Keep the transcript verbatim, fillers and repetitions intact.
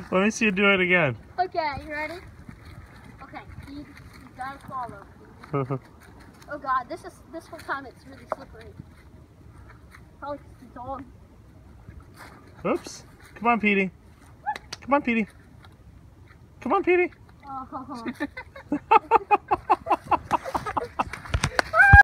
Let me see you do it again. Okay, you ready? Okay, you, you gotta follow. Oh god, this is this whole time it's really slippery. Probably 'cause the dog. Oops. Come on, Petey. Come on, Petey. Come on, Petey. Oh.